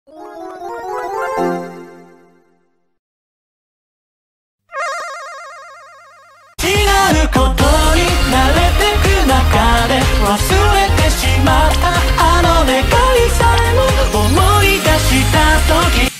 違うことに慣れてく中で忘れてしまったあの願いさえも思い出した時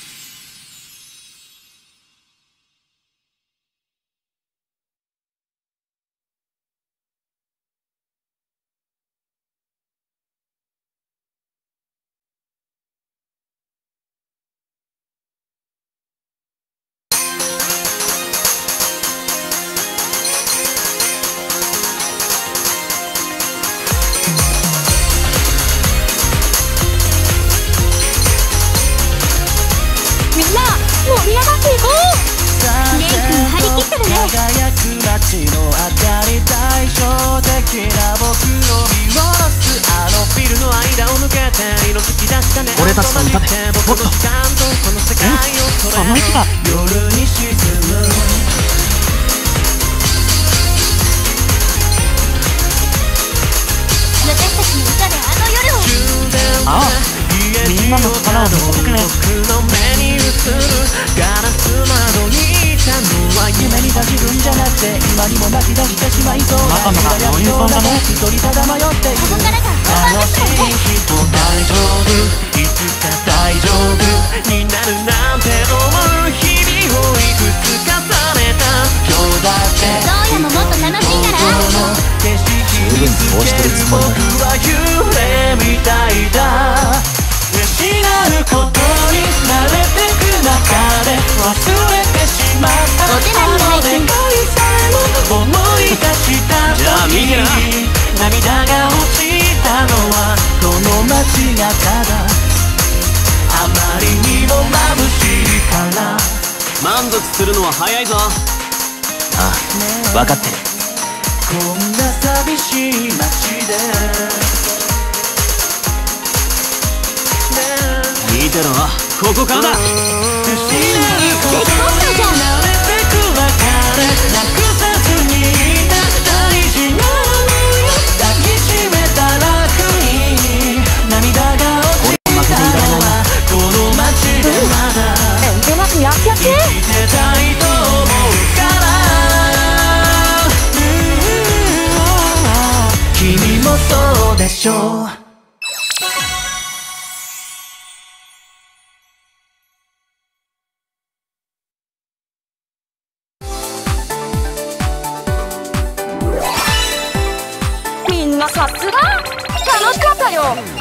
盛り上がっていこう。元気に張り切ってるね。 輝く街の明かり対照的な僕を見下ろすあのビルの間を抜けて色づき出したね俺たちの歌でもっとその息が夜に沈む私たちの歌であの夜を。 ああ、みんなの力を見せてくれ。 僕の目に映るガラス窓にいたのは夢見た自分じゃなくて今にも泣き出してしまいそうなまだまだ余裕そうだね。 一人ただ迷っているここからが本番楽しい人大丈夫いつか大丈夫になるなんて思う日々をいくつ重ねた今日だってそうやももっと楽しいから景色にそうしてるつもりだ。 僕は夢みたいだ失うことに慣れてく中で忘れてしまったお手並み拝見。 あの願いさえも思い出した時じゃあ見てな。 涙が落ちたのはこの街がただあまりにも眩しいから満足するのは早いぞ。ああ、分かってる。 こんな寂しい街で見てろ、ここからだ。 失うことに慣れてく別れなくさずにいた大事なのよ抱きしめたら楽に涙が落ちたのはこの街でまだ遠慮なくやってやって。 生きてたいと思うから君もそうでしょうみんなさすが楽しかったよ。